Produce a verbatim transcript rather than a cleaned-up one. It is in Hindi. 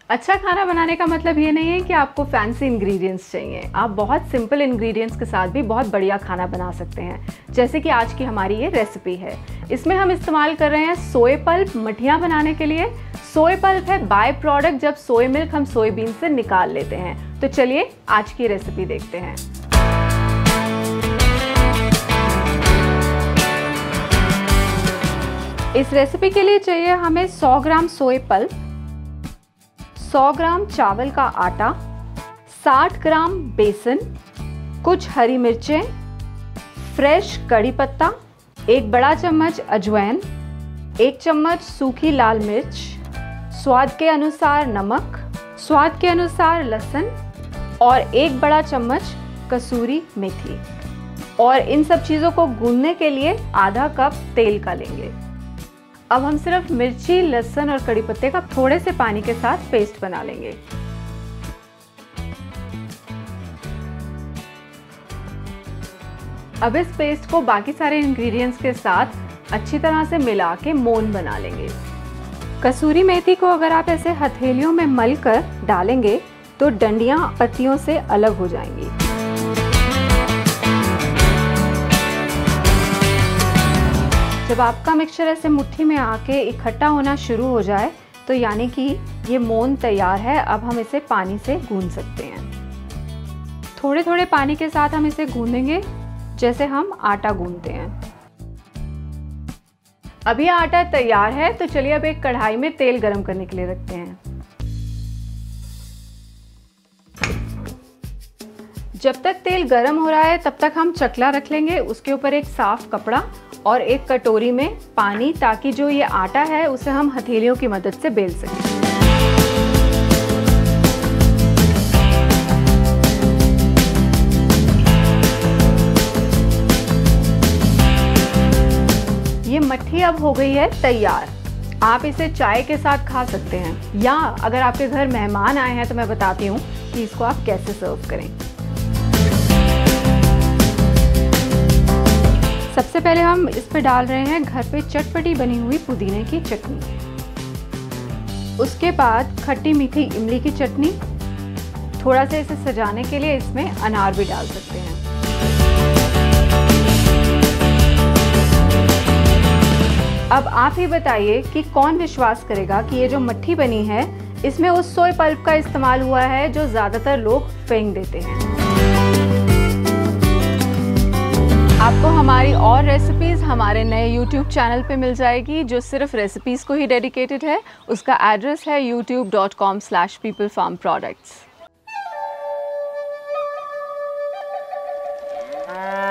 अच्छा खाना बनाने का मतलब ये नहीं है कि आपको फैंसी इंग्रेडिएंट्स चाहिए। आप बहुत सिंपल इंग्रेडिएंट्स के साथ भी बहुत बढ़िया खाना बना सकते हैं, जैसे कि आज की हमारी ये रेसिपी है। इसमें हम इस्तेमाल कर रहे हैं सोया पल्प मठियाँ बनाने के लिए। सोया पल्प है बाय प्रोडक्ट जब सोया मिल्क हम सोयाबीन से निकाल लेते हैं। तो चलिए आज की रेसिपी देखते हैं। इस रेसिपी के लिए चाहिए हमें सौ ग्राम सोया पल्प, सौ ग्राम चावल का आटा, साठ ग्राम बेसन, कुछ हरी मिर्चें, फ्रेश कड़ी पत्ता, एक बड़ा चम्मच अजवाइन, एक चम्मच सूखी लाल मिर्च, स्वाद के अनुसार नमक, स्वाद के अनुसार लहसुन और एक बड़ा चम्मच कसूरी मेथी। और इन सब चीज़ों को गूंदने के लिए आधा कप तेल का लेंगे। अब हम सिर्फ मिर्ची, लहसुन और कड़ी पत्ते का थोड़े से पानी के साथ पेस्ट बना लेंगे। अब इस पेस्ट को बाकी सारे इंग्रेडिएंट्स के साथ अच्छी तरह से मिला के मोन बना लेंगे। कसूरी मेथी को अगर आप ऐसे हथेलियों में मल कर डालेंगे तो डंडियां पत्तियों से अलग हो जाएंगी। जब आपका मिक्सचर ऐसे मुट्ठी में आके इकट्ठा होना शुरू हो जाए तो यानी कि ये मोन तैयार है। अब हम इसे पानी से गूंद सकते हैं। थोड़े थोड़े पानी के साथ हम इसे गूंदेंगे जैसे हम आटा गूंदते हैं। अभी आटा तैयार है तो चलिए अब एक कढ़ाई में तेल गरम करने के लिए रखते हैं। जब तक तेल गरम हो रहा है तब तक हम चकला रख लेंगे, उसके ऊपर एक साफ कपड़ा और एक कटोरी में पानी, ताकि जो ये आटा है उसे हम हथेलियों की मदद से बेल सकें। ये मट्ठी अब हो गई है तैयार। आप इसे चाय के साथ खा सकते हैं, या अगर आपके घर मेहमान आए हैं तो मैं बताती हूँ कि इसको आप कैसे सर्व करें। सबसे पहले हम इस पे डाल रहे हैं घर पे चटपटी बनी हुई पुदीने की चटनी। उसके बाद खट्टी मीठी इमली की चटनी। थोड़ा सा इसे सजाने के लिए इसमें अनार भी डाल सकते हैं। अब आप ही बताइए कि कौन विश्वास करेगा कि ये जो मट्ठी बनी है इसमें उस सोया पल्प का इस्तेमाल हुआ है जो ज़्यादातर लोग फेंक देते हैं। आपको हमारी और रेसिपीज़ हमारे नए यूट्यूब चैनल पे मिल जाएगी जो सिर्फ रेसिपीज़ को ही डेडिकेटेड है। उसका एड्रेस है YouTube dot com slash people farm products.